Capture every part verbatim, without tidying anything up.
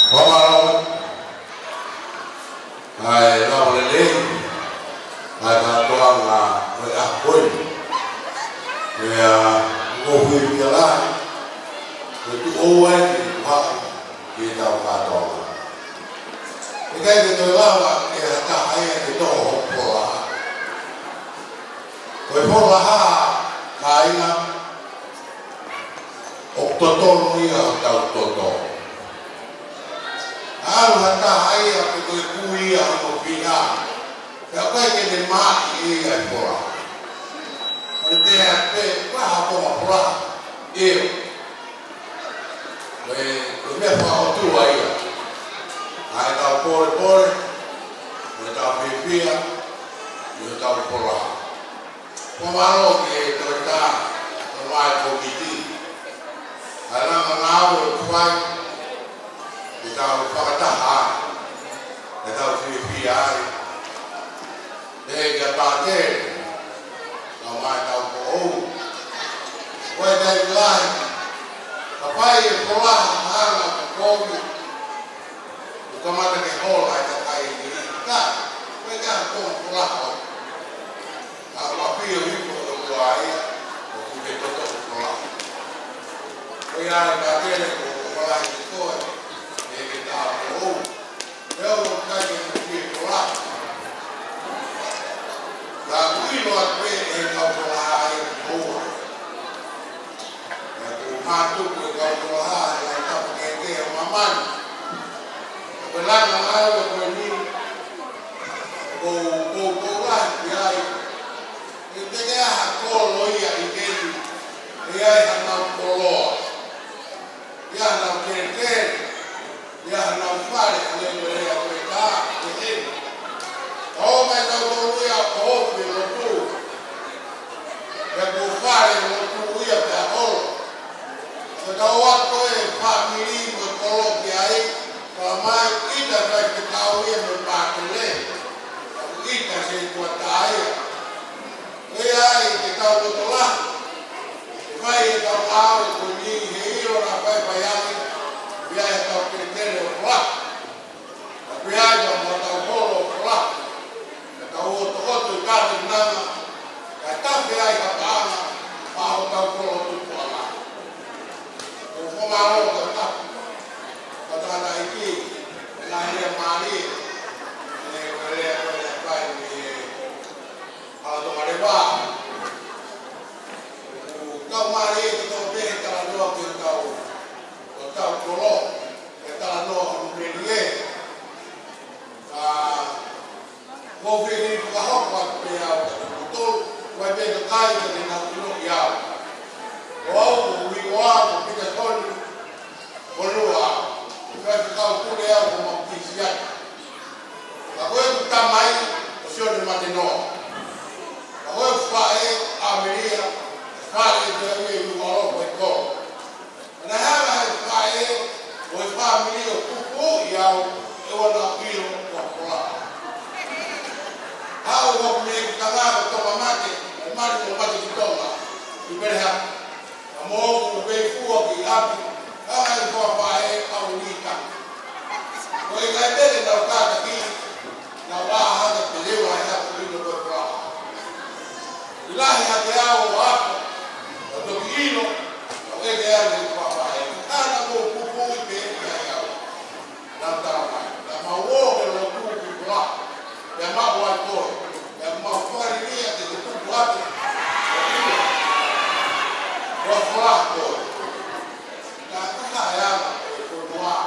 Pamalo, ai lau le le, ai ka toa ngā oi a koi, e a ngohui pia lai, e tu oai ki whai ki tau katoa. E kai te toi lawa e hata hai e te toho hopola. Koe pola ha ka inga, o totono ia o tau totono. Alu hata hai a te koe kui a o pina. Pea koe ke te maki e ai pola. Ane pea pe, waha poma pola, eo. Koe, koe mea wha o tua ia. Ai tau pore pore, koe tau pipia, io tau pola. Pomaro ke koe tā, koe mai komiti. Ai langa ngāo e kuai, e tau whakataha, e tau whiwhi ai. E kia pātere, tau mai tau po ou. Koe tei lai, ka pai e polaha hanga ko koumi. E kamata ke hola e ta kai e ni. Ka, koe kia koma polaha o. Ka wapio hipo o kua ia, o kuke toto o polaha. Koe ai pātere ko polaha i koe. E ke tā po ou. Reo o kai ke kuke polaha. Ka uilo a koe e kau polaha e koa. E ku mātuku e kau polaha e ai tapu ke ke o mamani. E koe langa ngau e koe ni. Ko ko ko lai ki ai. E te ke aha kolo ia i keni. E ai hanau koloa. Ia hanau kere kere. Ia hanau whare ane koe rea koe tā e heni. O mai tau tau ia o hopi o tu. E ku whare o tu ia pe a holo. Se tau ako e whamiri mo kolo ki ai. Ka mai ita kai te tau ia me pākele. Ka ita se kua tāia. E ai te tau totola. E whai e tau ao e ku ni he iro na whai pai ame. Pia e tau kere o wha. Ka pia e tau mo tau holo o wha. Ka o to oto i kāre nanga, ka tawhi ai ka tāna, pāho tau kolo tupu ala. O whamaro ka tapu, ka tāna i ki, nā hea māri, ne koe rea koe rea pai ni ala tonga rewa. O kau māri e te tau pehe tala noa ki o tau, o tau kolo, e tala noa o mreni e. Ka Ko whiri ka hoko atu pe au ka te kutolu, koe pe ka kai ka te nau tino ki au. O au, o hui o au, o pika tonu, o lua au. O kai ka kau kure au ko mau kisi atu. Ka koe ku tamai, o sione mate noa. Ka koe ku whae, a meria, whae e te ue i ua loko e koro. Ana hama hai whae, o e wha meria o kupu i au, e wana ilo o kola. Hau hoku me ki kangāko toka mate, e mari mo mate ki tonga, i pere hapa. Ka mōku me pei fua ki api, kanga i kua whae au ni kanga. Ko e kai pere nau kāka ki, nau wā hanga te lewa he hapa ino koe praha. I lahi hake au o api, o toki ino, o e ke ane i kua whae. Kāna mō kupu i pe e ai au. Nau tara mai. Ka ma wōke lo kupu ki praha. Pea mau ai koe, pea mau whakariria te te tupu atu, o whara koe. Ka taha e ama e koe noa,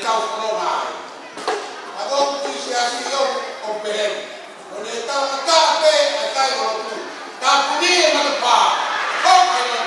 kau kolongai. Ako kuisi asio open. Oni tau kape akai rotu. Kapuni matapa. Kau kau.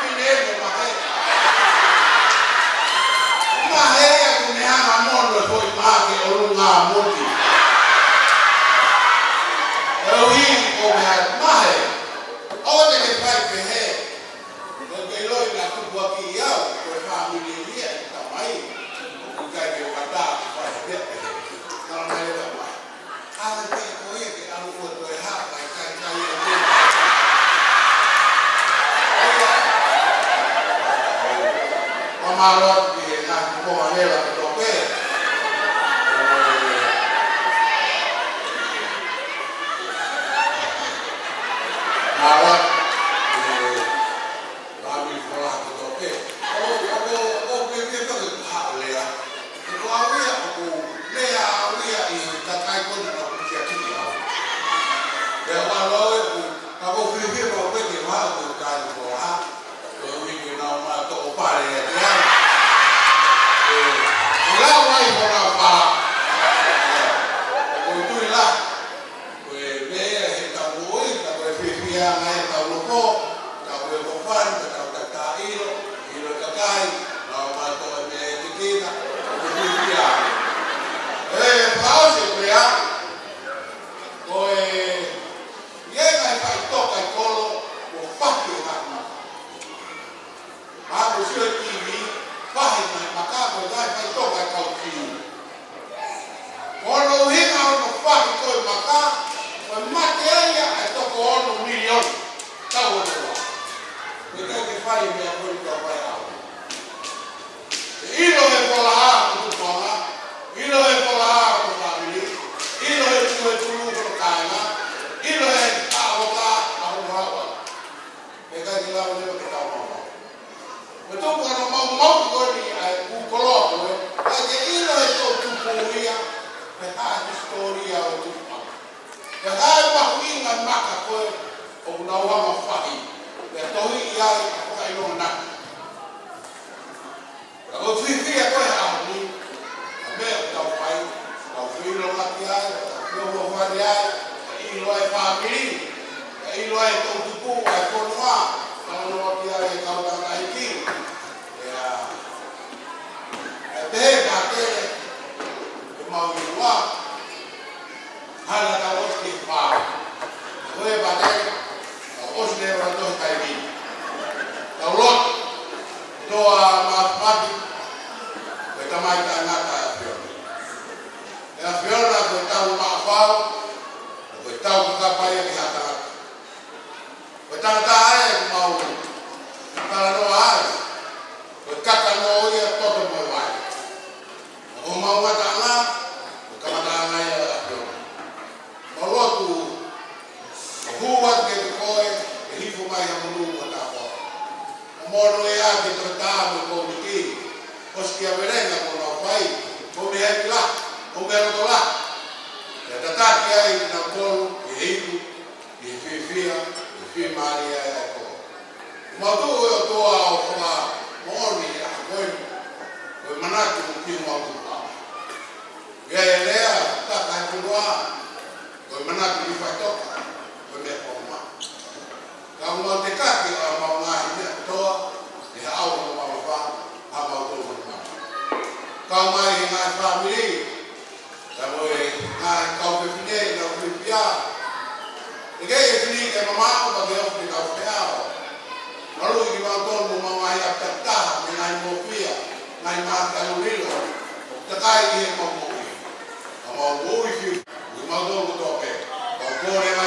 Foi marot di na ko manela to pe marot di kami sekolah to pe oh oh oh ke ke to ha le ya ko awi aku le awi ya i ta kai ko na ko sia ti ya ya ba lo aku fikir mau pe ke ma ko ka ko ha ko wi ke na ma to pa le ya la wai ko na pa ko tu la ko le he ta moi ta ko fi fi ya na ta lo ko ta ko ko pan ta ta ta ilo ilo ka kai na ma to me ti ki na ko fi fi ya eh pause ko ya ko eh ye na fa to ka ko ko fa ki na ma ko si ti vi vai mai macaco dai fai toga cauti ono hinga ono fai to maca ma materia e to ono milion tau no e che che fai mi a quello che fai a io e pola tu pola io e pola tu family io e tu e tu lo caina io e a ota a ota e che che la volevo che tau betul kalau mau mau kau ni aku kolok tu, aje ilo itu tu puria, betul historia itu. Betul bahawa ingat maka kau, aku nawa mafai, betul ia aku kayu nak. Kalau fifi aku yang ni, abe kau fai, kau filo lagi ay, kau mau fai ay, ilo ay family, ilo ay tu tu aku nawa. Kalau nak dia kau tak naiki, ya, ada kata mau jual, hal ada orang timpah, kau badai, kau sudah berdoa kali, kau lot, doa maaf mati, kita mai tanah kafior, kafior nak bertahu maafau, bertahu apa yang dihatakan. Betang-betang ayah mau kalau doa, berkata mau ia todo mau baik. Aku mau betanglah, berkata ayah tu. Kalau tu, buat kita koi, hidup mai yang dulu kita apa. Mau ia kita tahu kau mesti, pasti apa yang kau nak baik, kau mesti lah, kau mesti tolak. Ya tetap ia kita kau hidup, hidup fi Maria yako. Matu yo toa okuma moni akoi. Ko manatu mkimu akupa. Ya lea ta kanjua. Ko manatu ifatoka. Ko me koma. Kama tekaki ama ngahi toa ni au no mama ama to mama. Kama ina family. Kama ngai kau pepine na pipia. Ike ini ke mama bagi orang di kau peau. Lalu kita tahu mama yang terkah dengan mobil, dengan makan lilo, terkait dengan mobil. Kamu boleh sih, kita tahu betul apa. Kau boleh